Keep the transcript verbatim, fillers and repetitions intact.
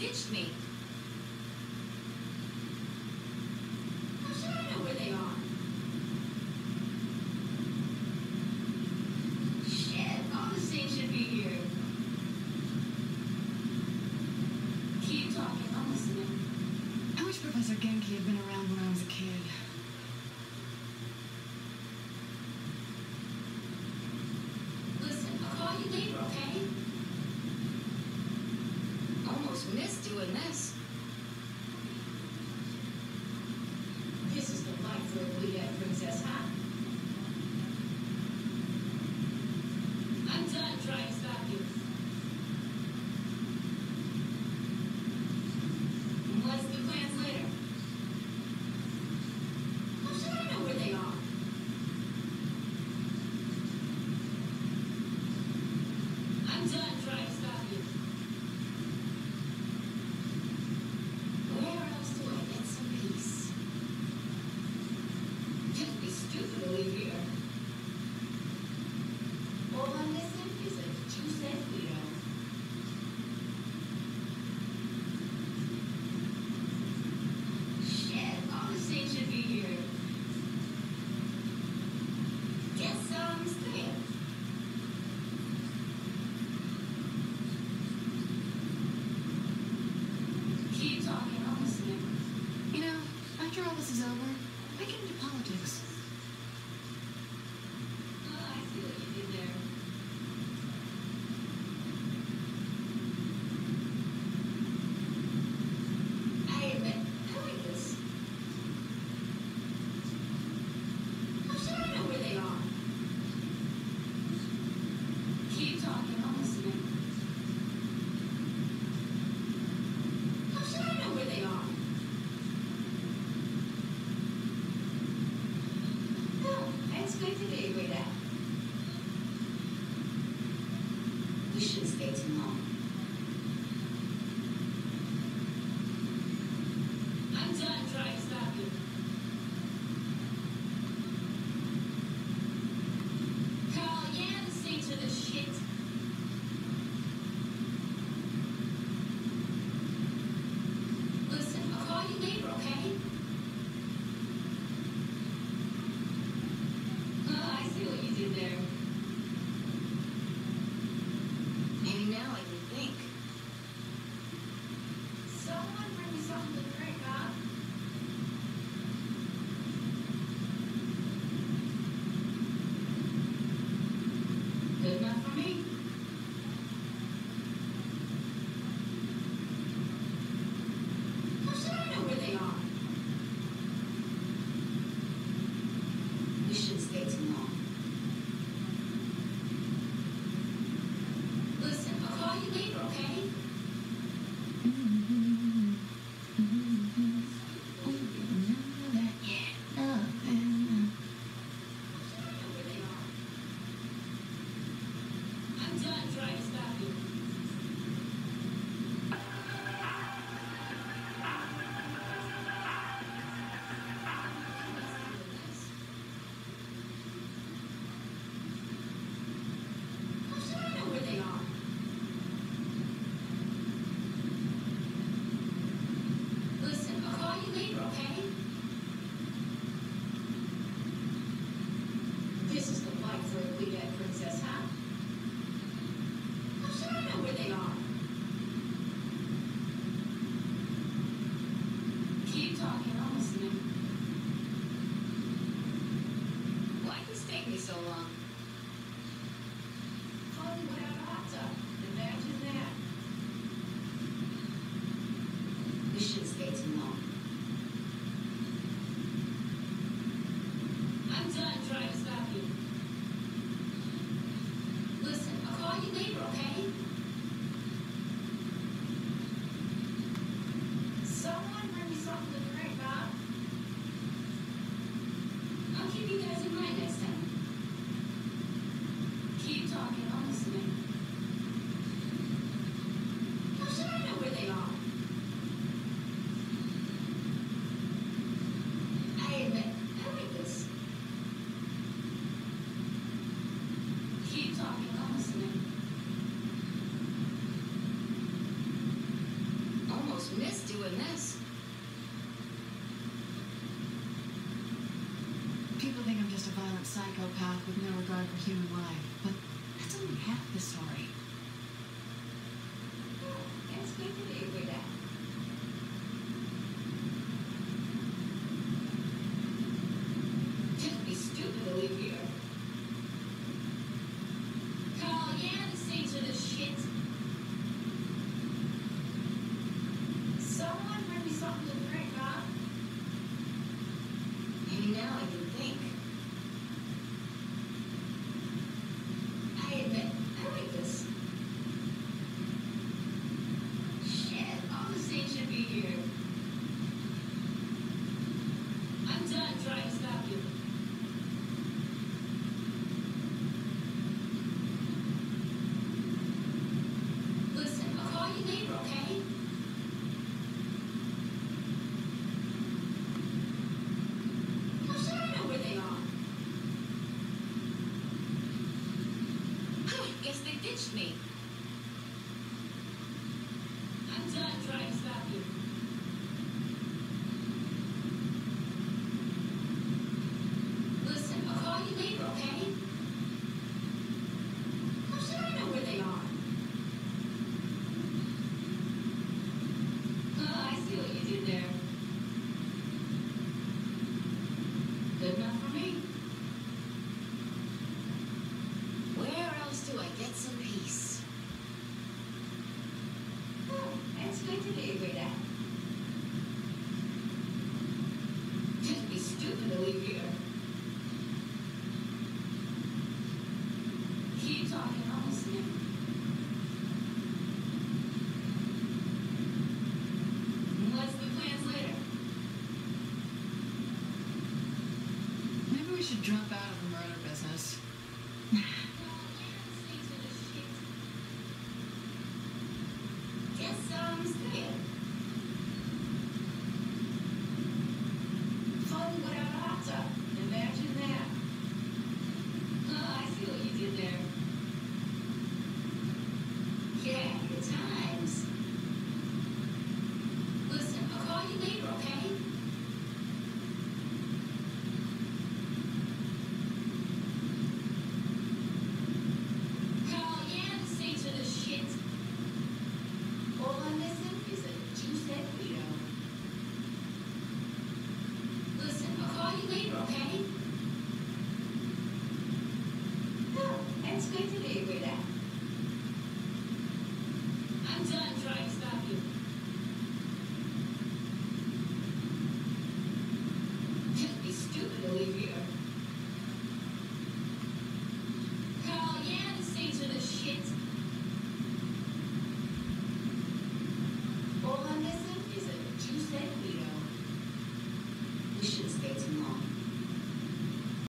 ditched me. How should I know where they are? Shit, Augustine should be here. Keep talking, I'm listening. I wish Professor Genki had been around when I was a kid. Listen, I'll call you later, okay? Almost missed doing this. This is the life for a bleed-eyed princess, huh? I'm done trying to stop you. What's the plans later? How should I know where they are? I'm done trying to stop you. Where else do I get some peace? Just be stupid to leave here. All I'm missing is a two-cent Guido. Shit, Augustine should be here. Guess I'm scared. Keep talking, I'm listening. You know, after all this is over, I get into politics. Oh, I see what you did there. I admit, I like this. How should I know where they are? Keep talking, I'm listening. How should I know where they are? psychopath with no regard for human life, but that's only half the story. That's good to be with that. Just be stupid to leave here. Carl, yeah, these things are the shit. Someone bring me something to drink, huh? Maybe now I can think. I admit, I like this. Shit, all the things should be here. I'm done trying to stop you. Listen, I'll call you later, okay? How should I know where they are? Guess they ditched me. I'm done trying to stop you. Listen, I'll call you later, okay? How should I know where they are? Oh, I see what you did there. Good enough for me. Where else do I get some peace? Oh, that's good to be with that. Just be stupid to leave here. Keep talking, I'll listen. What's the plans later? Maybe we should drop out of the murder business. Guess I'm scared. Fun without a hot tub. Imagine that. Oh, I see what you did there. Yeah, good times. Listen, I'll call you later, okay? Carl, yeah, the Saints are the shit. All I'm missing is a juice-head burrito. Listen, I'll call you later, okay? Oh, that's good to be with that.